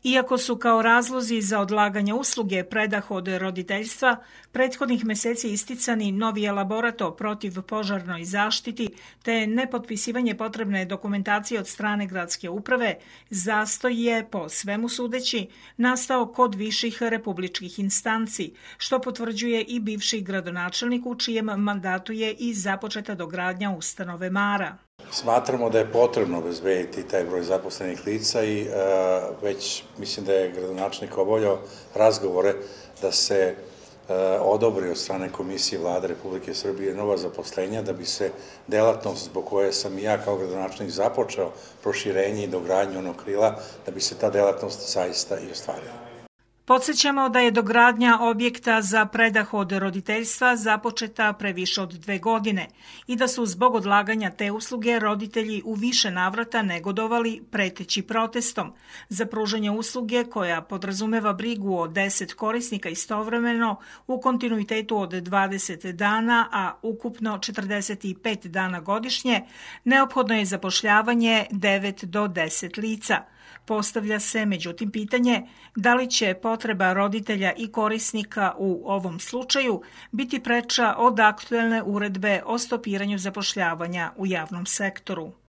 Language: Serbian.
Iako su kao razlozi za odlaganje usluge predah od roditeljstva prethodnih meseci isticani novi elaborat o protivpožarnoj zaštiti te nepotpisivanje potrebne dokumentacije od strane gradske uprave, zastoj je, po svemu sudeći, nastao kod viših republičkih instanci, što potvrđuje i bivši gradonačelnik u čijem mandatu je i započeta dogradnja ustanove Mara. Smatramo da je potrebno obezbediti taj broj zaposlenih lica i već mislim da je gradonačelnik obavljao razgovore da se odobri od strane Komisije Vlade Republike Srbije nova zaposlenja da bi se delatnost zbog koje sam i ja kao gradonačelnik započeo proširenje i dogradnju onog krila, da bi se ta delatnost zaista i ostvarila. Podsjećamo da je dogradnja objekta za predah od roditeljstva započeta pre više od 2 godine i da su zbog odlaganja te usluge roditelji u više navrata negodovali preteći protestom za pružanje usluge koja podrazumeva brigu o 10 korisnika istovremeno u kontinuitetu od 20 dana, a ukupno 45 dana godišnje, neophodno je zapošljavanje 9 do 10 lica. Postavlja se, međutim, pitanje da li će potreba roditelja i korisnika u ovom slučaju biti preča od aktuelne uredbe o stopiranju zapošljavanja u javnom sektoru.